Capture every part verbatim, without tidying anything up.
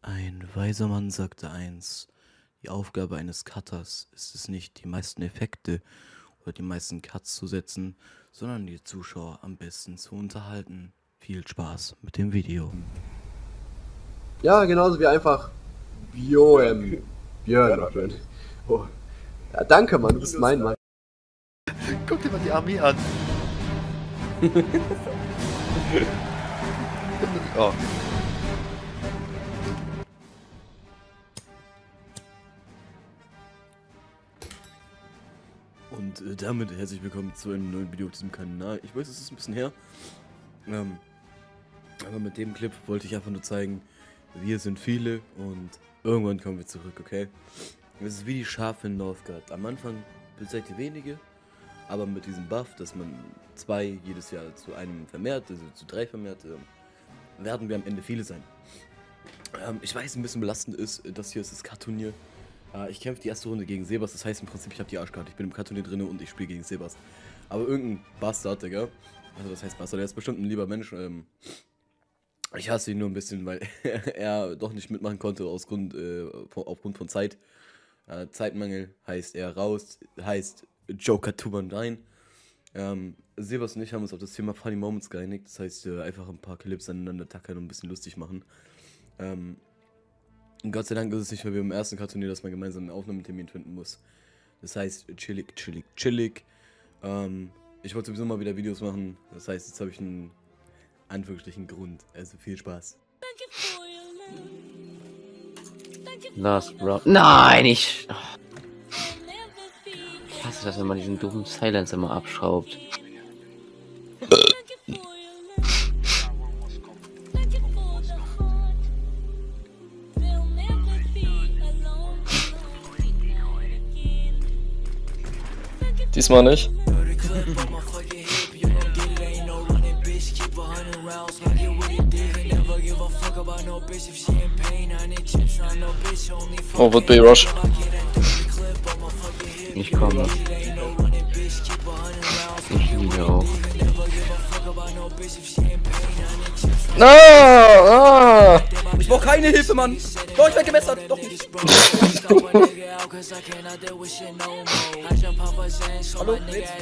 Ein weiser Mann sagte eins, die Aufgabe eines Cutters ist es nicht, die meisten Effekte oder die meisten Cuts zu setzen, sondern die Zuschauer am besten zu unterhalten. Viel Spaß mit dem Video. Ja, genauso wie einfach Björn. Björn. Oh. Ja, danke, Mann, du bist mein Mann. Guck dir mal die Armee an. Oh. Und äh, damit herzlich willkommen zu einem neuen Video auf diesem Kanal. Ich weiß, es ist ein bisschen her, ähm, aber mit dem Clip wollte ich einfach nur zeigen, wir sind viele und irgendwann kommen wir zurück, okay? Es ist wie die Schafe in Northgard. Am Anfang seid ihr wenige, aber mit diesem Buff, dass man zwei jedes Jahr zu einem vermehrt, also zu drei vermehrt, äh, werden wir am Ende viele sein. Ähm, ich weiß, ein bisschen belastend ist, das hier ist das Cut-Turnier. Uh, ich kämpfe die erste Runde gegen Sebas, das heißt im Prinzip, ich habe die Arschkarte. Ich bin im Cut-Turnier drin und ich spiele gegen Sebas. Aber irgendein Bastard, Digga. Also das heißt Bastard, der ist bestimmt ein lieber Mensch. Ähm, ich hasse ihn nur ein bisschen, weil er doch nicht mitmachen konnte aus Grund, äh, aufgrund von Zeit. Äh, Zeitmangel heißt er raus, heißt Joker zwei neun. Ähm, Sebas und ich haben uns auf das Thema Funny Moments geeinigt. Das heißt, äh, einfach ein paar Clips aneinander tackern und ein bisschen lustig machen. Ähm, Und Gott sei Dank ist es nicht mehr wie beim ersten Cut-Turnier, dass man gemeinsam einen Aufnahmetermin finden muss. Das heißt, chillig, chillig, chillig. Ähm, ich wollte sowieso mal wieder Videos machen. Das heißt, jetzt habe ich einen Anführungsstrichen Grund. Also viel Spaß. Last Round. Nein, ich. Ich hasse das, wenn man diesen doofen Silence immer abschraubt. Diesmal nicht. Oh, wird B-Rush. Ich komme. Ich liebe auch. Ah, ah. Ich brauche keine Hilfe, Mann! Doch, ich werde gemessert! Doch nicht! Hallo?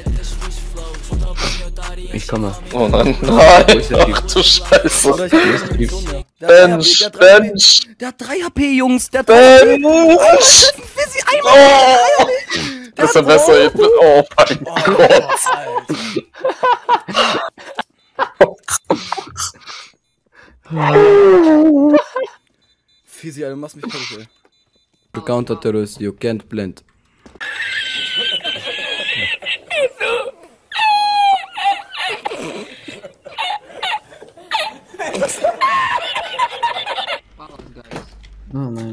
Ich komme. Oh nein, nein! Ach du Scheiße! Bench, Bench! Der hat drei H P, Jungs! Der hat drei H P! Bench! Oh, das ist ja besser jetzt. Oh mein Gott! Fisi, Alter, du machst mich fertig, ey. You counter-terrorist, you can't blend. Oh nein.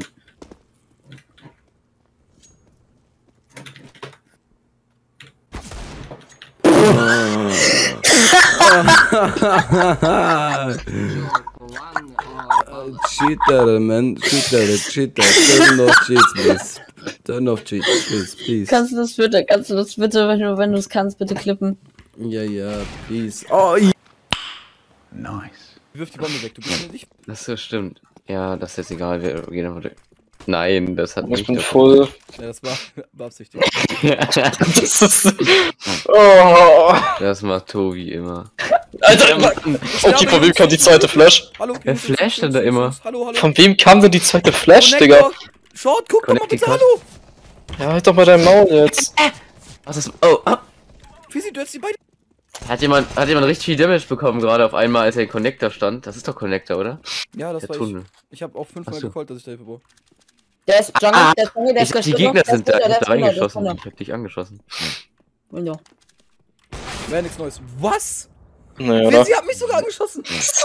Cheater, man. Cheater, cheater. Turn off cheats, please. Turn off cheats, please, please. Kannst du das bitte, kannst du das bitte, wenn du, wenn du es kannst, bitte klippen? Ja, ja, please. Oh, ja. Nice. Wirf die Bombe weg, du bist nicht. Das ist so stimmt. Ja, das ist jetzt egal, wer jeder wurde. Nein, das hat Ich nicht. bin voll. Ja, das war beabsichtigt. Das ist. Oh. Das macht Tobi immer. Alter! Okay, von wem kam die zweite Flash? Hallo, Wer flasht denn da immer? Hallo, hallo. Von wem kam denn die zweite Flash, Digga? Short, guck doch mal bitte, Connecticut. hallo! Ja, halt doch mal dein Maul jetzt. Was ist. Oh, ah. Fisi, du hättest die beiden. Hat jemand, hat jemand richtig viel Damage bekommen, gerade auf einmal, als er in Connector stand? Das ist doch Connector, oder? Ja, das Der war Tunnel. ich. Ich hab auch fünfmal Ach so. gecallt, dass ich da Hilfe brauche. Der ist Jungle, Ah, der ist Jungle, der Ich, ist die der Gegner Schritt sind da, der ich ist hab da Wunder, der ist reingeschossen. Wunder. Ich hab dich angeschossen. Wunder. Wäre nichts Neues. Was? Nee, oder? Fisi hat mich sogar angeschossen.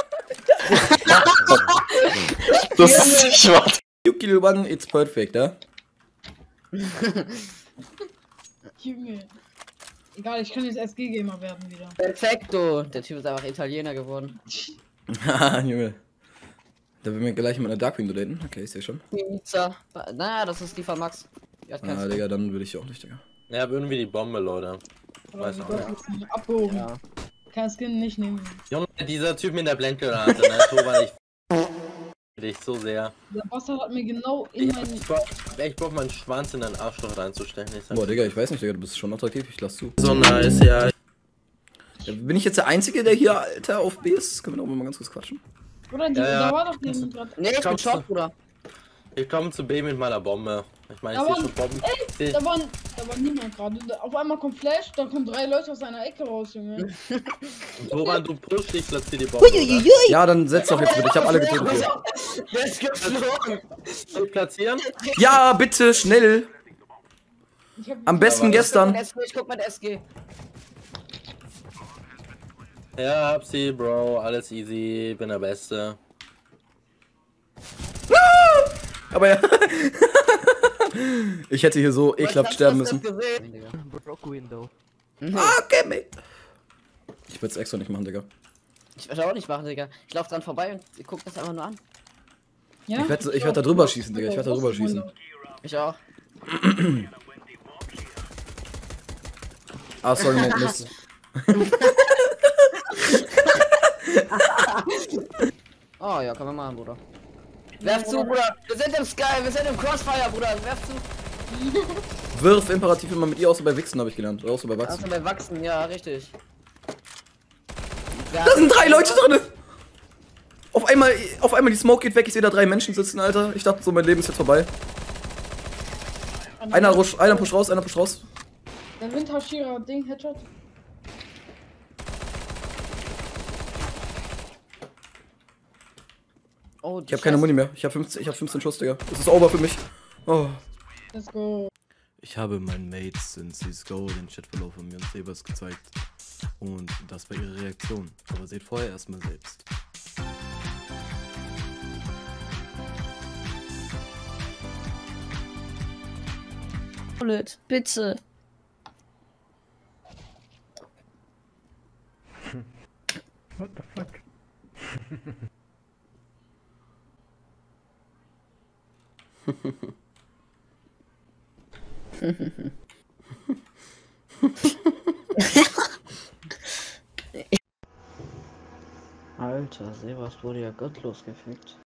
Das ist nicht wahr. You kill one, it's perfect, ja? Junge. Egal, ich kann jetzt S G-Gamer werden wieder. Perfekto. Der Typ ist einfach Italiener geworden. Haha, Junge. Da will mir gleich mit einer Darkwing daten. Okay, ist ja schon. Pizza. Naja, das ist die von Max. Die hat keinen Ah, Sinn. Digga, dann würde ich auch nicht, Digga. Ja, irgendwie die Bombe, Leute. Aber Weiß die auch Gott nicht. ist nicht abgehoben. Ja. Kann Skin nicht nehmen. Junge, dieser Typ mit der Blendgranate, ne? So war ich. Dich so sehr. Der Bastard hat mir genau in Ich, meinen. ich, brauch, ich brauch meinen Schwanz in deinen Arschloch reinzustechen. Ich sag- Boah, Digga, ich weiß nicht, Digga, du bist schon attraktiv, ich lass zu. So nice, ja. Ja, bin ich jetzt der Einzige, der hier, Alter, auf B ist? Können wir noch mal ganz kurz quatschen? Oder die, Ja, ja. da war doch jemand gerade. Nee, ich bin Kommst du? Short, Bruder. Ich komme zu B mit meiner Bombe. Ich meine, ich Aber- sehe schon Bomben. Ey, da war, da war niemand gerade. Da- Auf einmal kommt Flash, dann kommen drei Leute aus einer Ecke raus, Junge. Woran du pusht, ich platziere die Bombe. Oder? Ja, dann setz doch jetzt bitte, ich hab alle getötet. hier. Der ist geflogen. Soll ich platzieren? Ja, bitte, schnell! Ich hab Am besten gestern. Ich guck mit S G. Ja, hab sie, Bro. Alles easy. Bin der Beste. Aber ja. Ich hätte hier so ekelhaft sterben müssen. Broke Window. Okay, mate. Ich würde es extra nicht machen, Digga. Ich werde auch nicht machen, Digga. Ich lauf dran vorbei und ich guck das einfach nur an. Ja? Ich werde ich werd da drüber schießen, Digga. Ich werde da drüber schießen. Ich auch. Ah, sorry, Mate, Mist. Oh ja, kann man machen, Bruder. Werf zu, Bruder. Wir sind im Sky, wir sind im Crossfire, Bruder. Werf zu. Wirf imperativ immer mit ihr, außer bei Wichsen, habe ich gelernt. Oder außer bei Wachsen. Also bei Wachsen, ja, richtig. Da sind drei Leute drin! Auf einmal, auf einmal die Smoke geht weg, ich sehe da drei Menschen sitzen, Alter. Ich dachte so, mein Leben ist jetzt vorbei. Einer, rush, einer push raus, einer push raus. Der Windhashira Ding, Headshot. Oh, Ich habe keine Muni mehr. Ich habe fünfzehn, ich hab fünfzehn Schuss, Digga. Das ist over für mich. Oh. Let's go. Ich habe meinen Mates in C S G O den Chatverlauf von mir und Sebers gezeigt. Und das war ihre Reaktion. Aber seht vorher erstmal selbst. Blöd, bitte. What the fuck? Alter, Sebas wurde ja gottlos gefickt.